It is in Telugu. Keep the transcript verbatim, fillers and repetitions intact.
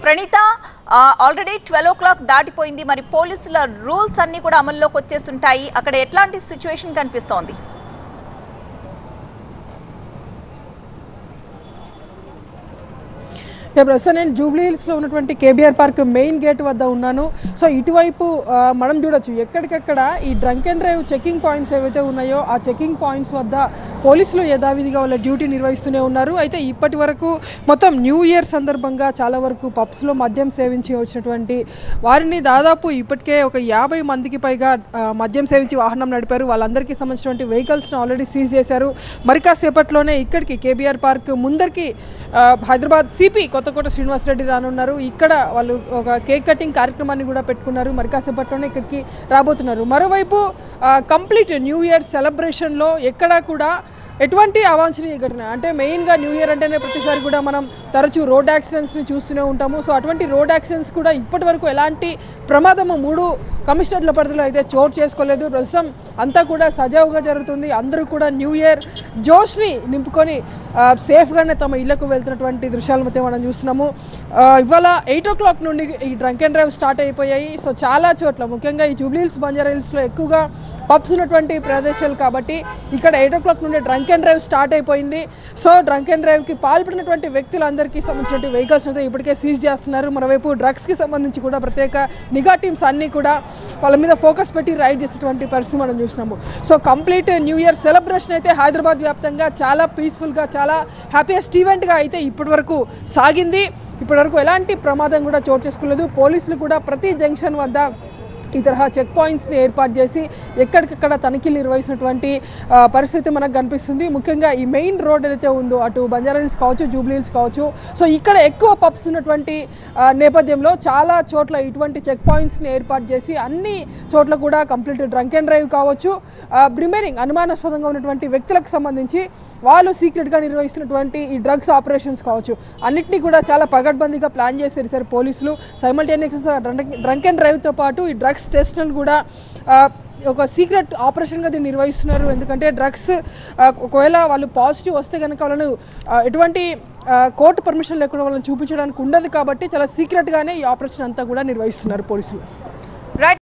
Praneetha already twelve o'clock దాటిపోయింది. మరి పోలీసుల రూల్స్ అన్ని కూడా అమల్లోకి వచ్చేస్తుంటాయి. అక్కడ ఎట్లాంటి సిచ్యువేషన్ కనిపిస్తోంది? ప్రస్తుతం నేను జూబ్లీ హిల్స్లో ఉన్నటువంటి కేబీఆర్ పార్క్ మెయిన్ గేట్ వద్ద ఉన్నాను. సో ఇటువైపు మనం చూడొచ్చు ఎక్కడికక్కడ ఈ drunk and drive checking points ఏవైతే ఉన్నాయో ఆ చెకింగ్ పాయింట్స్ వద్ద పోలీసులు యథావిధిగా వాళ్ళ డ్యూటీ నిర్వహిస్తూనే ఉన్నారు. అయితే ఇప్పటి వరకు మొత్తం న్యూ ఇయర్ సందర్భంగా చాలా వరకు పబ్స్లో మద్యం సేవించి వచ్చినటువంటి వారిని దాదాపు ఇప్పటికే ఒక యాభై మందికి పైగా మద్యం సేవించి వాహనం నడిపారు. వాళ్ళందరికీ సంబంధించినటువంటి వెహికల్స్ను ఆల్రెడీ సీజ్ చేశారు. మరి కాసేపట్లోనే ఇక్కడికి కేబీఆర్ పార్క్ ముందరికి హైదరాబాద్ సిపి కొత్తకోట శ్రీనివాసరెడ్డి రానున్నారు. ఇక్కడ వాళ్ళు ఒక కేక్ కటింగ్ కార్యక్రమాన్ని కూడా పెట్టుకున్నారు. మరి కాసేపట్లోనే ఇక్కడికి రాబోతున్నారు. మరోవైపు కంప్లీట్ న్యూ ఇయర్ సెలబ్రేషన్లో ఎక్కడా కూడా ఎటువంటి అవాంఛనీయ ఘటన అంటే మెయిన్గా న్యూ ఇయర్ అంటేనే ప్రతిసారి కూడా మనం తరచూ రోడ్ యాక్సిడెంట్స్ని చూస్తూనే ఉంటాము. సో అటువంటి రోడ్ యాక్సిడెంట్స్ కూడా ఇప్పటి వరకు ఎలాంటి ప్రమాదము మూడు కమిషనర్ల పరిధిలో అయితే చోటు చేసుకోలేదు. ప్రస్తుతం అంతా కూడా సజావుగా జరుగుతుంది. అందరూ కూడా న్యూ ఇయర్ జోష్ని నింపుకొని సేఫ్గానే తమ ఇళ్లకు వెళ్తున్నటువంటి దృశ్యాలు మొత్తం మనం చూస్తున్నాము. ఇవాళ ఎయిట్ ఓ క్లాక్ నుండి ఈ డ్రంక్ అండ్ డ్రైవ్ స్టార్ట్ అయిపోయాయి. సో చాలా చోట్ల ముఖ్యంగా ఈ జూబ్లీ హిల్స్ బంజారా హిల్స్లో ఎక్కువగా పబ్స్ ఉన్నటువంటి ప్రదేశాలు కాబట్టి ఇక్కడ ఎయిట్ ఓ క్లాక్ నుండి డ్రంక్ అండ్ డ్రైవ్ స్టార్ట్ అయిపోయింది. సో డ్రంక్ అండ్ డ్రైవ్కి పాల్పడినటువంటి వ్యక్తులందరికీ సంబంధించిన వెహికల్స్ అయితే ఇప్పటికే సీజ్ చేస్తున్నారు. మరోవైపు డ్రగ్స్కి సంబంధించి కూడా ప్రత్యేక నిఘా టీమ్స్ అన్నీ కూడా వాళ్ళ మీద ఫోకస్ పెట్టి రైడ్ చేసేటువంటి పరిస్థితి మనం చూసినాము. So complete new year celebration అయితే హైదరాబాద్ వ్యాప్తంగా చాలా పీస్ఫుల్గా చాలా హ్యాపీయెస్ట్ ఈవెంట్గా అయితే ఇప్పటి వరకు సాగింది. ఇప్పటి వరకు ఎలాంటి ప్రమాదం కూడా చోటు చేసుకోలేదు. పోలీసులు కూడా ప్రతి జంక్షన్ వద్ద ఈ తరహా చెక్ పాయింట్స్ని ఏర్పాటు చేసి ఎక్కడికక్కడ తనిఖీలు నిర్వహిస్తున్నటువంటి పరిస్థితి మనకు కనిపిస్తుంది. ముఖ్యంగా ఈ మెయిన్ రోడ్ ఏదైతే ఉందో అటు బంజారా హిల్స్ కావచ్చు జూబ్లీ హిల్స్ కావచ్చు సో ఇక్కడ ఎక్కువ పబ్స్ ఉన్నటువంటి నేపథ్యంలో చాలా చోట్ల ఇటువంటి చెక్ పాయింట్స్ని ఏర్పాటు చేసి అన్ని చోట్ల కూడా కంప్లీట్ డ్రంక్ అండ్ డ్రైవ్ కావచ్చు రిమైనింగ్ అనుమానాస్పదంగా ఉన్నటువంటి వ్యక్తులకు సంబంధించి వాళ్ళు సీక్రెట్గా నిర్వహిస్తున్నటువంటి ఈ డ్రగ్స్ ఆపరేషన్స్ కావచ్చు అన్నింటినీ కూడా చాలా పగడ్బందీగా ప్లాన్ చేశారు సార్ పోలీసులు. సైమల్టేనియస్ డ్రంక్ అండ్ డ్రైవ్తో పాటు ఈ డ్రగ్స్ టెస్ట్లను కూడా ఒక సీక్రెట్ ఆపరేషన్గా దీన్ని నిర్వహిస్తున్నారు. ఎందుకంటే డ్రగ్స్ ఒకవేళ వాళ్ళు పాజిటివ్ వస్తే కనుక వాళ్ళను ఎటువంటి కోర్టు పర్మిషన్ లేకుండా వాళ్ళని చూపించడానికి ఉండదు కాబట్టి చాలా సీక్రెట్గానే ఈ ఆపరేషన్ అంతా కూడా నిర్వహిస్తున్నారు పోలీసులు.